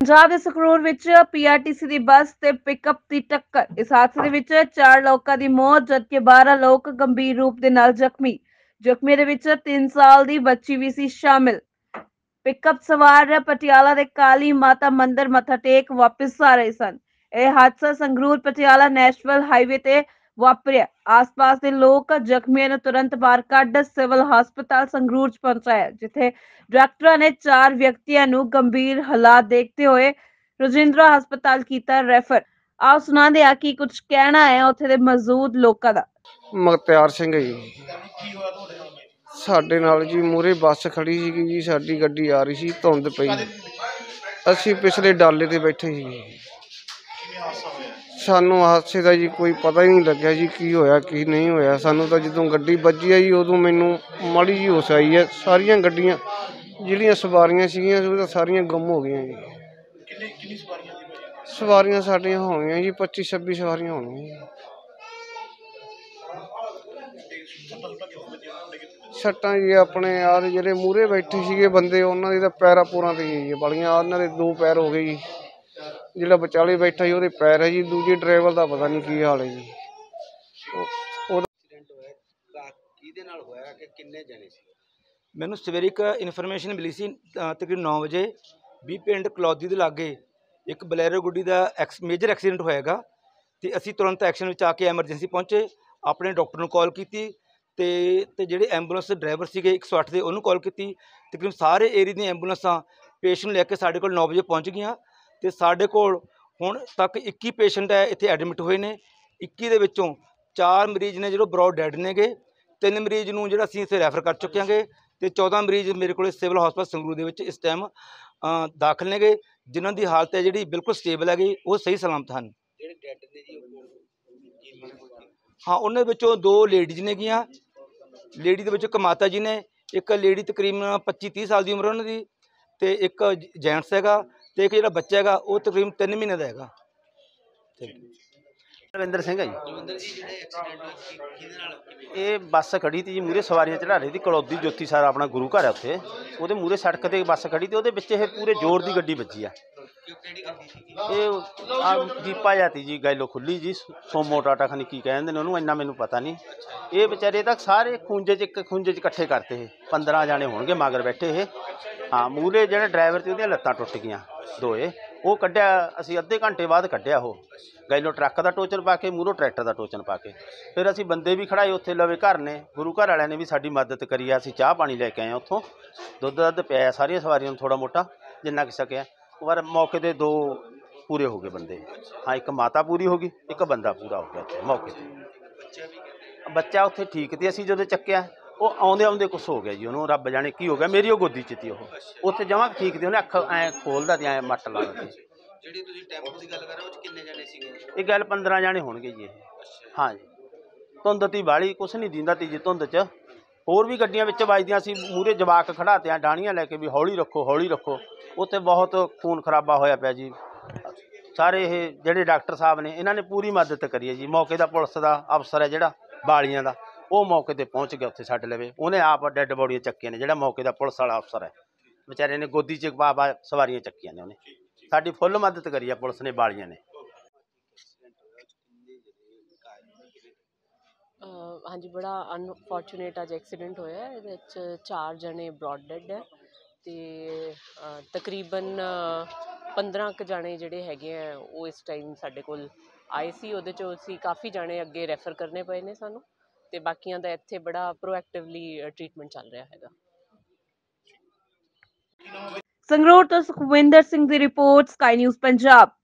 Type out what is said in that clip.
पंजाब के संगरूर विच पीआरटीसी की बस ते पिकअप की टक्कर। इस हादसे दे विच 4 लोगों की मौत जबकि 12 लोग गंभीर रूप दे नाल जख्मी। जख्मी दे विच 3 साल की बच्ची भी सी शामिल। पिकअप सवार पटियाला के काली माता मंदिर मत्था टेक वापस आ रहे सन। यह हादसा संगरूर पटियाला नेशनल हाईवे ते वापरिया। आस पास के लोग जख्मियों ने तुरंत बाहर कढ़ सिविल हस्पताल संगरूर पहुंचाया, जिथे डॉक्टर ने 4 व्यक्तियों को गंभीर हालात देखते हुए रजिंद्रा हस्पताल किया रैफर। आओ सुना दे कि कुछ कहना है उत्थे दे मौजूद लोगों का। मुख्तार सिंह जी ਸਾਡੇ ਨਾਲ ਜੀ ਮੂਹਰੇ ਬੱਸ ਖੜੀ ਸੀਗੀ ਜੀ, ਸਾਡੀ ਗੱਡੀ ਆ ਰਹੀ ਸੀ, ਧੁੰਦ ਪਈ, ਅਸੀਂ ਪਿਛਲੇ ਡਾਲੇ ਤੇ ਬੈਠੇ ਸੀ। ਸਾਨੂੰ ਹਾਦਸੇ ਦਾ ਜੀ ਕੋਈ ਪਤਾ ਹੀ ਨਹੀਂ ਲੱਗਿਆ ਜੀ ਕੀ ਹੋਇਆ ਕੀ ਨਹੀਂ ਹੋਇਆ। ਸਾਨੂੰ ਤਾਂ ਜਦੋਂ ਗੱਡੀ ਵੱਜੀ ਆ ਜੀ ਉਦੋਂ ਮੈਨੂੰ ਮਾੜੀ ਜੀ ਹੋਸ਼ ਆਈ ਹੈ। ਸਾਰੀਆਂ ਗੱਡੀਆਂ ਜਿਹੜੀਆਂ ਸਵਾਰੀਆਂ ਸੀਗੀਆਂ ਉਹ ਤਾਂ ਸਾਰੀਆਂ ਗੁੰਮ ਹੋ ਗਈਆਂ ਜੀ। ਸਵਾਰੀਆਂ ਸਾਡੀਆਂ ਹੋਣਗੀਆਂ ਜੀ 25-26 ਸਵਾਰੀਆਂ ਹੋਣਗੀਆਂ। ਸੱਟਾਂ ਜੀ ਆਪਣੇ ਆਹ ਜਿਹੜੇ ਮੂਹਰੇ ਬੈਠੇ ਸੀਗੇ ਬੰਦੇ ਉਹਨਾਂ ਦੇ ਤਾਂ ਪੈਰਾਂ ਪੂਰਾਂ ਤੇ ਜੀ ਬੜੀਆਂ, ਉਹਨਾਂ ਦੇ 2 ਪੈਰ ਹੋ ਗਏ ਜੀ। ਜਿਹੜਾ ਵਿਚਾਲੇ ਬੈਠਾ ਜੀ ਉਹਦੇ ਪੈਰ ਹੈ ਜੀ, ਦੂਜੇ ਡਰਾਈਵਰ ਦਾ ਪਤਾ ਨਹੀਂ ਕੀ ਹਾਲ ਹੈ ਜੀ। ਮੈਨੂੰ ਸਵੇਰੇ ਇੱਕ ਇਨਫੋਰਮੇਸ਼ਨ ਮਿਲੀ ਸੀ ਤਕਰੀਬਨ 9 ਵਜੇ ਵੀ ਪਿੰਡ ਕਲੌਦੀ ਦੇ ਲਾਗੇ ਇੱਕ ਬਲੈਰੋ ਗੱਡੀ ਦਾ ਮੇਜਰ ਐਕਸੀਡੈਂਟ ਹੋਏਗਾ ਤੇ ਅਸੀਂ ਤੁਰੰਤ ਐਕਸ਼ਨ ਵਿੱਚ ਆ ਕੇ ਐਮਰਜੈਂਸੀ ਪਹੁੰਚੇ। ਆਪਣੇ ਡਾਕਟਰ ਨੂੰ ਕਾਲ ਕੀਤੀ ਤੇ ਜਿਹੜੇ ਐਂਬੂਲੈਂਸ ਦੇ ਡਰਾਈਵਰ ਸੀਗੇ 108 ਦੇ ਉਹਨੂੰ ਕਾਲ ਕੀਤੀ। ਤਕਰੀਬਨ ਸਾਰੇ ਏਰੀਏ ਦੀਆਂ ਐਂਬੂਲੈਂਸਾਂ ਪੇਸ਼ੈਂਟ ਲੈ ਕੇ ਸਾਡੇ ਕੋਲ 9 ਵਜੇ ਪਹੁੰਚ ਗਈਆਂ ਤੇ ਸਾਡੇ ਕੋਲ ਹੁਣ ਤੱਕ 21 ਪੇਸ਼ੈਂਟ ਹੈ ਇੱਥੇ ਐਡਮਿਟ ਹੋਏ ਨੇ। 21 ਦੇ ਵਿੱਚੋਂ 4 ਮਰੀਜ਼ ਨੇ ਜਿਹੜੇ ਬਰੋਡ ਡੈਡ ਨੇਗੇ, 3 ਮਰੀਜ਼ ਨੂੰ ਜਿਹੜਾ ਅਸੀਂ ਇੱਥੇ ਰੈਫਰ ਕਰ ਚੁੱਕੇ ਹਾਂਗੇ ਤੇ 14 ਮਰੀਜ਼ ਮੇਰੇ ਕੋਲ ਸਿਵਲ ਹਸਪਤਾਲ ਸੰਗਰੂਰ ਦੇ ਵਿੱਚ ਇਸ ਟਾਈਮ ਦਾਖਲ ਨੇਗੇ, ਜਿਨ੍ਹਾਂ ਦੀ ਹਾਲਤ ਹੈ ਜਿਹੜੀ ਬਿਲਕੁਲ ਸਟੇਬਲ ਹੈਗੀ, ਉਹ ਸਹੀ ਸਲਾਮਤ ਹਨ। ਹਾਂ, ਉਹਨਾਂ ਵਿੱਚੋਂ 2 ਲੇਡੀਜ਼ ਨੇਗੀਆਂ। ਲੇਡੀ ਦੇ ਵਿੱਚ ਇੱਕ ਮਾਤਾ ਜੀ ਨੇ, ਇੱਕ ਲੇਡੀ ਤਕਰੀਬਨ 25-30 ਸਾਲ ਦੀ ਉਮਰ ਉਹਨਾਂ ਦੀ, ਤੇ ਇੱਕ ਜੈਂਟਸ ਹੈਗਾ ਤੇ ਇੱਕ ਜਿਹੜਾ ਬੱਚਾ ਹੈਗਾ ਉਹ ਤਕਰੀਬਨ 3 ਮਹੀਨੇ ਦਾ ਹੈਗਾ। ਰਵਿੰਦਰ ਸਿੰਘ ਹੈ ਜੀ। ਇਹ ਬੱਸ ਖੜੀ ਤੀ ਜੀ ਮੂਹਰੇ, ਸਵਾਰੀਆਂ ਚੜਾ ਰਹੀ ਸੀ। ਕਲੌਦੀ ਜੋਤੀ ਸਾਰਾ ਆਪਣਾ ਗੁਰੂ ਘਰ ਹੈ ਉੱਥੇ, ਉਹਦੇ ਮੂਹਰੇ ਸੜਕ ਤੇ ਬੱਸ ਖੜੀ ਤੇ ਉਹਦੇ ਵਿੱਚ ਇਹ ਪੂਰੇ ਜ਼ੋਰ ਦੀ ਗੱਡੀ ਵੱਜੀ ਆ। ਇਹ ਜੀਪਾ ਜਾਤੀ ਜੀ, ਗੈਲੋ ਖੁੱਲੀ ਜੀ, ਸੋਮੋ ਟਾਟਾ ਖਨੀ ਕੀ ਕਹਿੰਦੇ ਨੇ ਉਹਨੂੰ, ਇੰਨਾ ਮੈਨੂੰ ਪਤਾ ਨਹੀਂ। ਇਹ ਵਿਚਾਰੇ ਤਾਂ ਸਾਰੇ ਖੂੰਜੇ 'ਚ ਇਕੱਠੇ ਕਰਤੇ। ਇਹ 15 ਜਾਣੇ ਹੋਣਗੇ ਮਗਰ ਬੈਠੇ ਇਹ। ਹਾਂ, ਮੂਹਰੇ ਜਿਹੜਾ ਡਰਾਈਵਰ ਸੀ ਉਹਦੀਆਂ ਲੱਤਾਂ ਟੁੱਟ ਗਈਆਂ ਦੋਏ। ਉਹ ਕੱਢਿਆ ਅਸੀਂ ਅੱਧੇ ਘੰਟੇ ਬਾਅਦ ਕੱਢਿਆ। ਉਹ ਗੈਲੋ ਟਰੱਕ ਦਾ ਟੋਚਨ ਪਾ ਕੇ, ਮੂਹਰੋਂ ਟਰੈਕਟਰ ਦਾ ਟੋਚਨ ਪਾ ਕੇ। ਫਿਰ ਅਸੀਂ ਬੰਦੇ ਵੀ ਖੜਾਏ ਉੱਥੇ ਲਵੇ, ਘਰ ਨੇ ਗੁਰੂ ਘਰ ਵਾਲਿਆਂ ਨੇ ਵੀ ਸਾਡੀ ਮਦਦ ਕਰੀ ਆ। ਅਸੀਂ ਚਾਹ ਪਾਣੀ ਲੈ ਕੇ ਆਏ ਉੱਥੋਂ, ਦੁੱਧ ਪਿਆਇਆ ਸਾਰੀਆਂ ਸਵਾਰੀਆਂ ਨੂੰ ਥੋੜ੍ਹਾ ਮੋਟਾ ਜਿੰਨਾ ਕੁ ਸਕਿਆ। ਪਰ ਮੌਕੇ 'ਤੇ 2 ਪੂਰੇ ਹੋ ਗਏ ਬੰਦੇ। ਹਾਂ, ਇੱਕ ਮਾਤਾ ਪੂਰੀ ਹੋ ਗਈ, ਇੱਕ ਬੰਦਾ ਪੂਰਾ ਹੋ ਗਿਆ ਉੱਥੇ ਮੌਕੇ 'ਤੇ। ਬੱਚਾ ਉੱਥੇ ਠੀਕ ਸੀ, ਅਸੀਂ ਜਦੋਂ ਚੱਕਿਆ ਉਹ ਆਉਂਦੇ ਕੁਛ ਹੋ ਗਿਆ ਜੀ, ਉਹਨੂੰ ਰੱਬ ਜਾਣੇ ਕੀ ਹੋ ਗਿਆ। ਮੇਰੀ ਉਹ ਗੋਦੀ 'ਚ ਤੀ, ਉਹ ਉੱਥੇ ਜਮਾਂ ਠੀਕ ਤੀ। ਉਹਨੇ ਅੱਖ ਐਂ ਖੋਲ੍ਹਦਾ ਤੇ ਐਂ ਮੱਟ ਲਾ ਦਿੱਤੀ। ਜਿਹੜੀ ਤੁਸੀਂ ਟੈਂਪੂ ਦੀ ਗੱਲ ਕਰ ਰਹੇ ਹੋ ਉਹ 'ਚ ਕਿੰਨੇ ਜਾਣੇ ਸੀਗੇ? ਇਹ ਗੱਲ 15 ਜਾਣੇ ਹੋਣਗੇ ਜੀ ਇਹ। ਹਾਂ ਜੀ, ਧੁੰਦ ਤੀ ਬਾਹਲੀ, ਕੁਛ ਨਹੀਂ ਦਿੰਦਾ ਤੀ ਜੀ ਧੁੰਦ 'ਚ। ਹੋਰ ਵੀ ਗੱਡੀਆਂ ਵਿੱਚ ਵੱਜਦੀਆਂ ਸੀ, ਮੂਹਰੇ ਜਵਾਕ ਖੜਾਤੇ ਆ ਡਾਣੀਆਂ ਲੈ ਕੇ ਵੀ ਹੌਲੀ ਰੱਖੋ ਹੌਲੀ ਰੱਖੋ। ਉੱਥੇ ਬਹੁਤ ਖੂਨ ਖਰਾਬਾ ਹੋਇਆ ਪਿਆ ਜੀ। ਸਾਰੇ ਇਹ ਜਿਹੜੇ ਡਾਕਟਰ ਸਾਹਿਬ ਨੇ ਇਹਨਾਂ ਨੇ ਪੂਰੀ ਮਦਦ ਕਰੀ ਹੈ ਜੀ। ਮੌਕੇ ਦਾ ਪੁਲਿਸ ਦਾ ਅਫਸਰ ਹੈ ਜਿਹੜਾ ਬਾਲੀਆਂ ਦਾ, ਉਹ ਮੌਕੇ 'ਤੇ ਪਹੁੰਚ ਗਿਆ ਉੱਥੇ ਸਾਡੇ ਲਵੇ। ਉਹਨੇ ਆਪ ਡੈੱਡ ਬੋਡੀਆਂ ਚੱਕੀਆਂ ਨੇ, ਜਿਹੜਾ ਮੌਕੇ ਦਾ ਪੁਲਿਸ ਵਾਲਾ ਅਫਸਰ ਹੈ। ਵਿਚਾਰੇ ਨੇ ਗੋਦੀ 'ਚ ਬਾਬਾ ਸਵਾਰੀਆਂ ਚੱਕੀਆਂ ਨੇ, ਉਹਨੇ ਸਾਡੀ ਫੁੱਲ ਮਦਦ ਕਰੀ ਹੈ ਪੁਲਿਸ ਨੇ, ਬਾਲੀਆਂ ਨੇ। हाँ जी, बड़ा अनफॉर्चुनेट अज एक्सीडेंट होया। ये 4 जने ब्रॉड डेड है तो तकरीबन 15 क जाने जोड़े हैगे हैं वो इस टाइम साढ़े कोल आए सी। उहदे चों असीं काफ़ी जाने अगे रैफर करने पे ने सानूं, ते बाकियां दा इत्थे बड़ा प्रोएक्टिवली ट्रीटमेंट चल रहा हैगा। संगरूर तो सुखविंदर सिंह दी रिपोर्ट, स्काई न्यूज़ पंजाब।